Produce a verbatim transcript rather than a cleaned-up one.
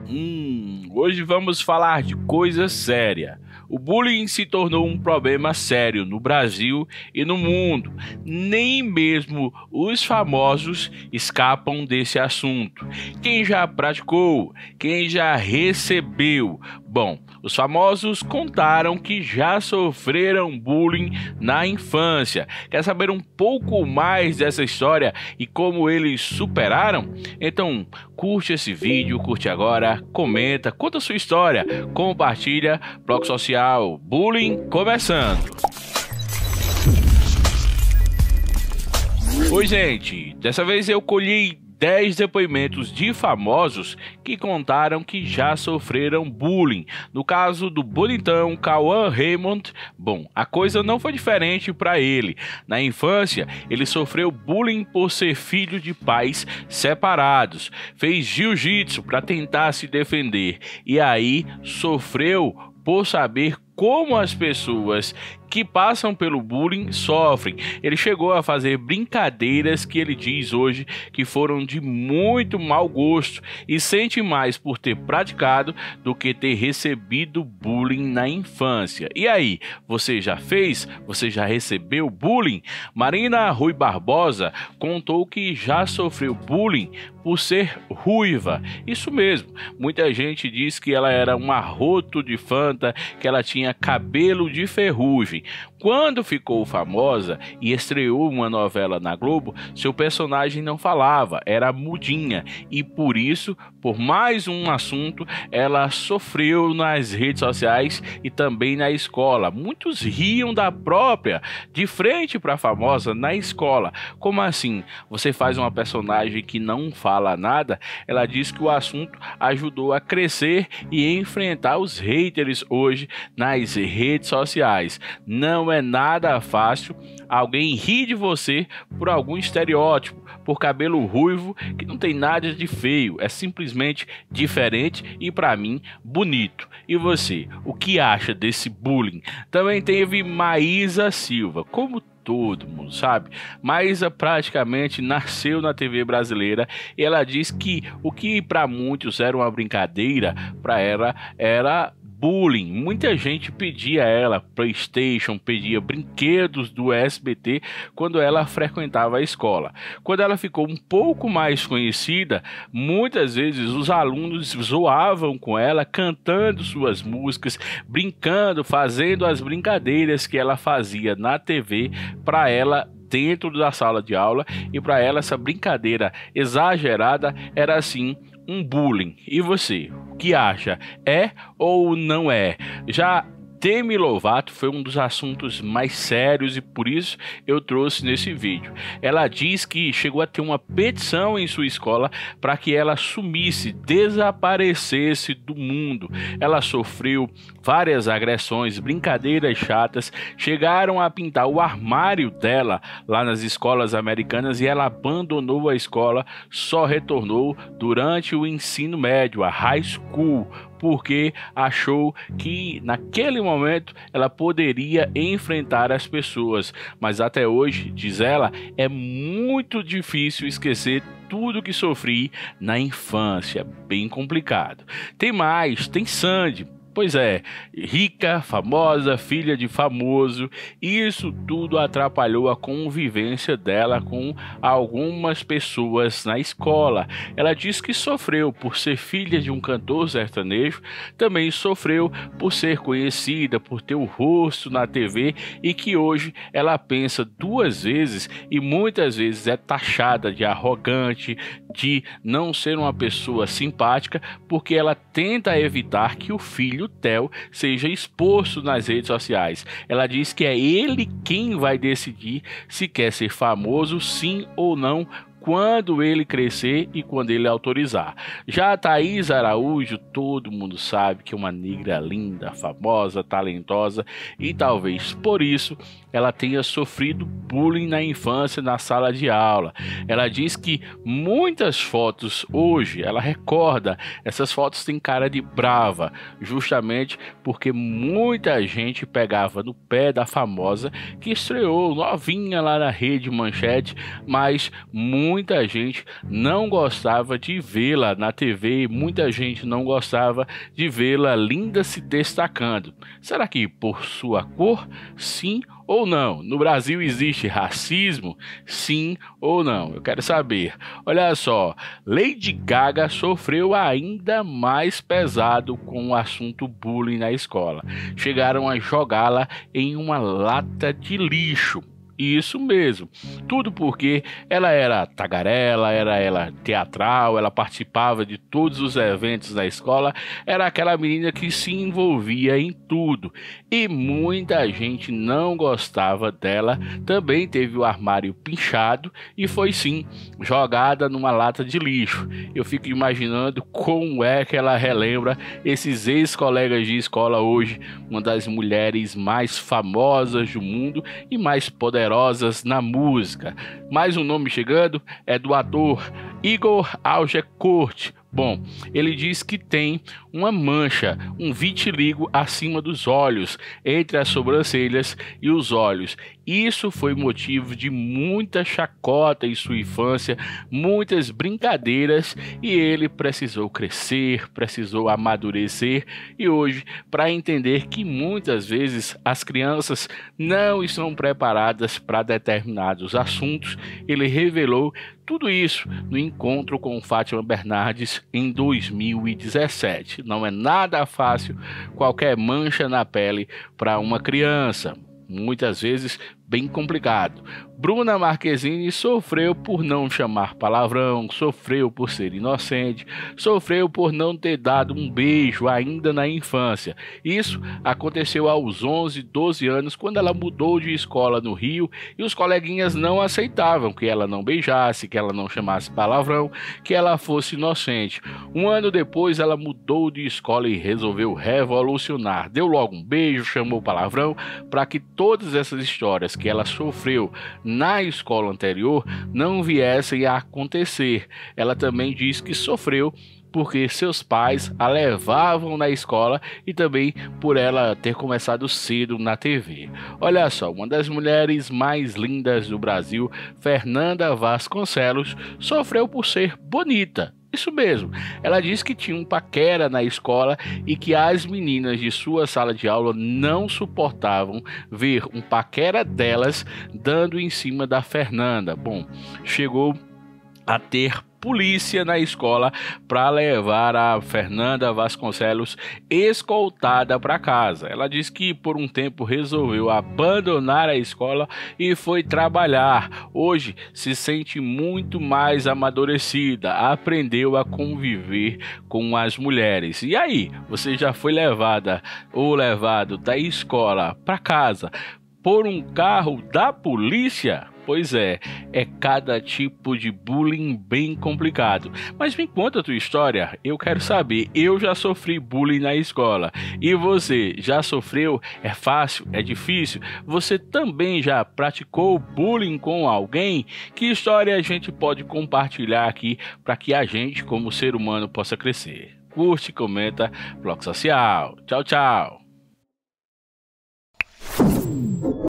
Hum, hoje vamos falar de coisa séria. O bullying se tornou um problema sério no Brasil e no mundo. Nem mesmo os famosos escapam desse assunto. Quem já praticou? Quem já recebeu? Bom, os famosos contaram que já sofreram bullying na infância. Quer saber um pouco mais dessa história e como eles superaram? Então, curte esse vídeo, curte agora, comenta, conta a sua história, compartilha, bloco social, bullying começando. Oi gente, dessa vez eu colhi dez depoimentos de famosos que contaram que já sofreram bullying. No caso do bonitão Cauã Raymond, bom, a coisa não foi diferente para ele. Na infância, ele sofreu bullying por ser filho de pais separados. Fez jiu-jitsu para tentar se defender e aí sofreu por saber como as pessoas que passam pelo bullying sofrem. Ele chegou a fazer brincadeiras que ele diz hoje que foram de muito mau gosto e sente mais por ter praticado do que ter recebido bullying na infância. E aí, você já fez? Você já recebeu bullying? Marina Rui Barbosa contou que já sofreu bullying por ser ruiva. Isso mesmo, muita gente diz que ela era um arroto de Fanta, que ela tinha cabelo de ferrugem. Quando ficou famosa e estreou uma novela na Globo, seu personagem não falava, era mudinha, e por isso, por mais um assunto, ela sofreu nas redes sociais e também na escola. Muitos riam da própria, de frente para a famosa na escola. Como assim? Você faz uma personagem que não fala nada? Ela diz que o assunto ajudou a crescer e enfrentar os haters hoje nas redes sociais. Não é nada fácil alguém rir de você por algum estereótipo, por cabelo ruivo, que não tem nada de feio, é simplesmente diferente e, para mim, bonito. E você, o que acha desse bullying? Também teve Maísa Silva, como todo mundo sabe, Maísa praticamente nasceu na T V brasileira e ela diz que o que para muitos era uma brincadeira, para ela era bullying. Muita gente pedia a ela PlayStation, pedia brinquedos do S B T quando ela frequentava a escola. Quando ela ficou um pouco mais conhecida, muitas vezes os alunos zoavam com ela, cantando suas músicas, brincando, fazendo as brincadeiras que ela fazia na T V para ela dentro da sala de aula, e para ela essa brincadeira exagerada era assim um bullying. E você, o que acha? É ou não é? Já Demi Lovato foi um dos assuntos mais sérios e por isso eu trouxe nesse vídeo. Ela diz que chegou a ter uma petição em sua escola para que ela sumisse, desaparecesse do mundo. Ela sofreu várias agressões, brincadeiras chatas, chegaram a pintar o armário dela lá nas escolas americanas e ela abandonou a escola, só retornou durante o ensino médio, a high school, porque achou que naquele momento ela poderia enfrentar as pessoas. Mas até hoje, diz ela, é muito difícil esquecer tudo que sofri na infância, bem complicado. Tem mais, tem Sandy. Pois é, rica, famosa, filha de famoso, isso tudo atrapalhou a convivência dela com algumas pessoas na escola. Ela diz que sofreu por ser filha de um cantor sertanejo, também sofreu por ser conhecida, por ter o rosto na T V e que hoje ela pensa duas vezes e muitas vezes é taxada de arrogante, de não ser uma pessoa simpática, porque ela tenta evitar que o filho Theo seja exposto nas redes sociais. Ela diz que é ele quem vai decidir se quer ser famoso, sim ou não, quando ele crescer e quando ele autorizar. Já a Thaís Araújo, todo mundo sabe que é uma negra linda, famosa, talentosa e talvez por isso ela tenha sofrido bullying na infância, na sala de aula. Ela diz que muitas fotos hoje, ela recorda, essas fotos têm cara de brava, justamente porque muita gente pegava no pé da famosa que estreou novinha lá na Rede Manchete, mas muita gente não gostava de vê-la na T V, muita gente não gostava de vê-la linda se destacando. Será que por sua cor? Sim ou não? No Brasil existe racismo? Sim ou não? Eu quero saber. Olha só, Lady Gaga sofreu ainda mais pesado com o assunto bullying na escola. Chegaram a jogá-la em uma lata de lixo. Isso mesmo, tudo porque ela era tagarela, era ela teatral, ela participava de todos os eventos da escola, era aquela menina que se envolvia em tudo e muita gente não gostava dela. Também teve o armário pinchado e foi sim jogada numa lata de lixo. Eu fico imaginando como é que ela relembra esses ex-colegas de escola hoje, uma das mulheres mais famosas do mundo e mais poderosas na música. Mais um nome chegando é do ator Igor Algecourt. Bom, ele diz que tem uma mancha, um vitiligo acima dos olhos, entre as sobrancelhas e os olhos. Isso foi motivo de muita chacota em sua infância, muitas brincadeiras, e ele precisou crescer, precisou amadurecer, e hoje, para entender que muitas vezes as crianças não estão preparadas para determinados assuntos, ele revelou tudo isso no encontro com Fátima Bernardes em dois mil e dezessete. Não é nada fácil qualquer mancha na pele para uma criança. Muitas vezes bem complicado. Bruna Marquezine sofreu por não chamar palavrão, sofreu por ser inocente, sofreu por não ter dado um beijo ainda na infância. Isso aconteceu aos onze, doze anos, quando ela mudou de escola no Rio e os coleguinhas não aceitavam que ela não beijasse, que ela não chamasse palavrão, que ela fosse inocente. Um ano depois ela mudou de escola e resolveu revolucionar. Deu logo um beijo, chamou palavrão, para que todas essas histórias que ela sofreu na escola anterior não viessem a acontecer. Ela também diz que sofreu porque seus pais a levavam na escola e também por ela ter começado cedo na T V. Olha só, uma das mulheres mais lindas do Brasil, Fernanda Vasconcelos, sofreu por ser bonita. Isso mesmo, ela disse que tinha um paquera na escola e que as meninas de sua sala de aula não suportavam ver um paquera delas dando em cima da Fernanda. Bom, chegou a ter polícia na escola para levar a Fernanda Vasconcelos escoltada para casa. Ela disse que por um tempo resolveu abandonar a escola e foi trabalhar. Hoje se sente muito mais amadurecida, aprendeu a conviver com as mulheres. E aí, você já foi levada ou levado da escola para casa por um carro da polícia? Pois é, é cada tipo de bullying bem complicado. Mas me conta a tua história, eu quero saber. Eu já sofri bullying na escola. E você, já sofreu? É fácil? É difícil? Você também já praticou bullying com alguém? Que história a gente pode compartilhar aqui para que a gente, como ser humano, possa crescer? Curte, comenta, Bloco Social. Tchau, tchau.